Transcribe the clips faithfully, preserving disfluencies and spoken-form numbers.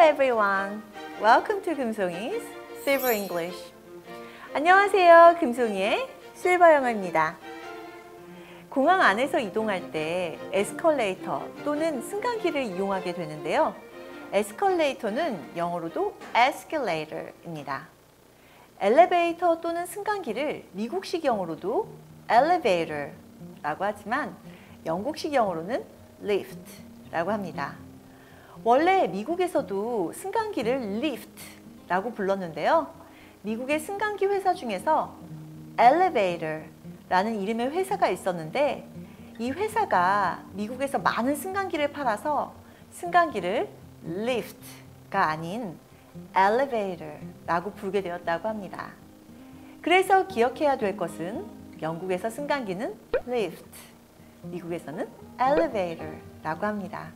everyone. Welcome to 금송이's Silver English. 안녕하세요. 금송이의 실버 영어입니다. 공항 안에서 이동할 때 에스컬레이터 또는 승강기를 이용하게 되는데요. 에스컬레이터는 영어로도 escalator입니다. 엘리베이터 또는 승강기를 미국식 영어로도 elevator라고 하지만 영국식 영어로는 lift라고 합니다. 원래 미국에서도 승강기를 lift라고 불렀는데요. 미국의 승강기 회사 중에서 elevator라는 이름의 회사가 있었는데 이 회사가 미국에서 많은 승강기를 팔아서 승강기를 lift가 아닌 elevator라고 부르게 되었다고 합니다. 그래서 기억해야 될 것은 영국에서 승강기는 lift, 미국에서는 elevator라고 합니다.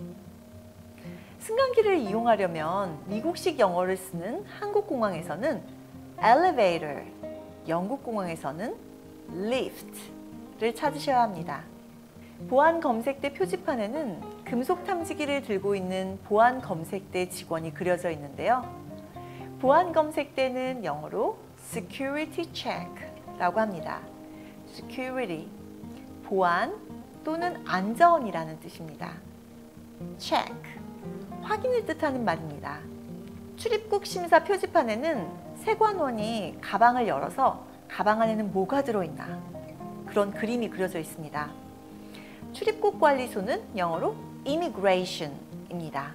승강기를 이용하려면 미국식 영어를 쓰는 한국 공항에서는 elevator, 영국 공항에서는 lift를 찾으셔야 합니다. 보안 검색대 표지판에는 금속 탐지기를 들고 있는 보안 검색대 직원이 그려져 있는데요. 보안 검색대는 영어로 security check라고 합니다. security, 보안 또는 안전이라는 뜻입니다. check, 확인을 뜻하는 말입니다. 출입국 심사 표지판에는 세관원이 가방을 열어서 가방 안에는 뭐가 들어있나 그런 그림이 그려져 있습니다. 출입국 관리소는 영어로 immigration입니다.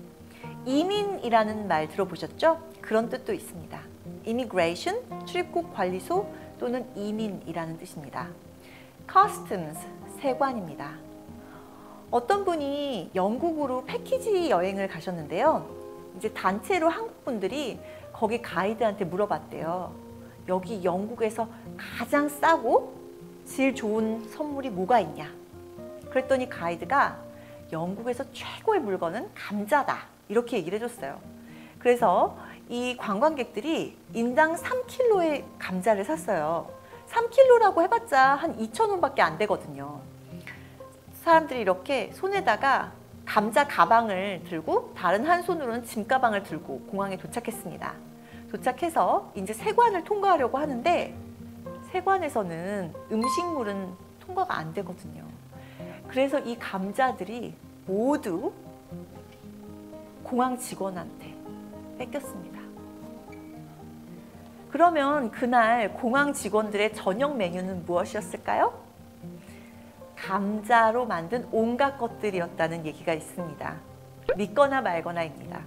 이민이라는 말 들어보셨죠? 그런 뜻도 있습니다. immigration, 출입국 관리소 또는 이민이라는 뜻입니다. customs, 세관입니다. 어떤 분이 영국으로 패키지 여행을 가셨는데요. 이제 단체로 한국 분들이 거기 가이드한테 물어봤대요. 여기 영국에서 가장 싸고 질 좋은 선물이 뭐가 있냐? 그랬더니 가이드가 영국에서 최고의 물건은 감자다 이렇게 얘기를 해줬어요. 그래서 이 관광객들이 인당 삼 킬로그램의 감자를 샀어요. 삼 킬로그램라고 해봤자 한 이천 원밖에 안 되거든요. 사람들이 이렇게 손에다가 감자 가방을 들고 다른 한 손으로는 짐 가방을 들고 공항에 도착했습니다. 도착해서 이제 세관을 통과하려고 하는데 세관에서는 음식물은 통과가 안 되거든요. 그래서 이 감자들이 모두 공항 직원한테 뺏겼습니다. 그러면 그날 공항 직원들의 저녁 메뉴는 무엇이었을까요? 감자로 만든 온갖 것들이었다는 얘기가 있습니다. 믿거나 말거나입니다.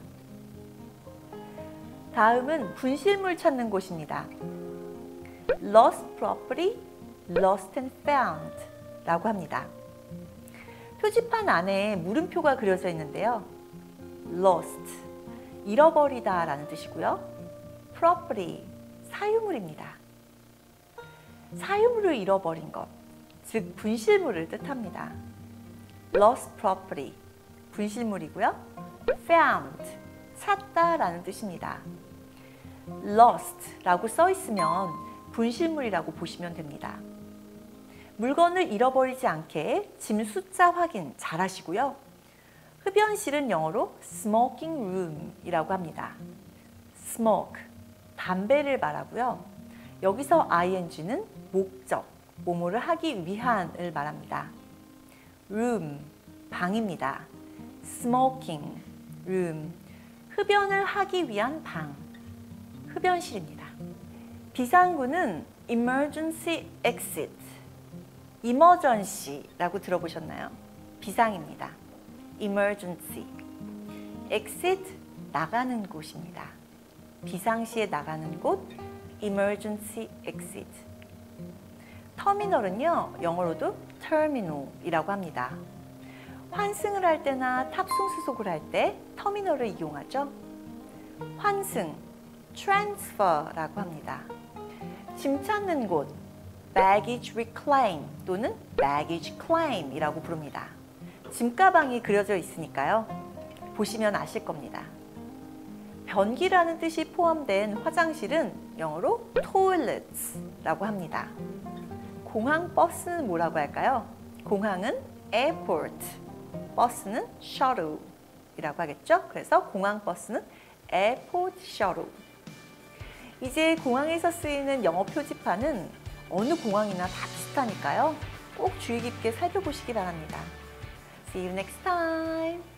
다음은 분실물 찾는 곳입니다. lost property, lost and found 라고 합니다. 표지판 안에 물음표가 그려져 있는데요. lost, 잃어버리다 라는 뜻이고요. property, 사유물입니다. 사유물을 잃어버린 것, 즉 분실물을 뜻합니다. lost property, 분실물이고요. found, 찾다 라는 뜻입니다. lost 라고 써 있으면 분실물이라고 보시면 됩니다. 물건을 잃어버리지 않게 짐 숫자 확인 잘 하시고요. 흡연실은 영어로 smoking room 이라고 합니다. smoke, 담배를 말하고요. 여기서 ing는 목적, 뭐뭐를 하기 위한을 말합니다. room, 방입니다. smoking room, 흡연을 하기 위한 방, 흡연실입니다. 비상구는 emergency exit, emergency라고 들어보셨나요? 비상입니다. emergency, exit, 나가는 곳입니다. 비상시에 나가는 곳, emergency exit. 터미널은요, 영어로도 terminal이라고 합니다. 환승을 할 때나 탑승 수속을 할 때 터미널을 이용하죠. 환승, transfer라고 합니다. 짐 찾는 곳, baggage reclaim 또는 baggage claim이라고 부릅니다. 짐가방이 그려져 있으니까요. 보시면 아실 겁니다. 변기라는 뜻이 포함된 화장실은 영어로 toilets라고 합니다. 공항 버스는 뭐라고 할까요? 공항은 airport, 버스는 shuttle, 이라고 하겠죠. 그래서 공항버스는 airport shuttle. 이제 공항에서 쓰이는 영어 표지판은 어느 공항이나 다 비슷하니까요. 꼭 주의 깊게 살펴보시기 바랍니다. See you next time.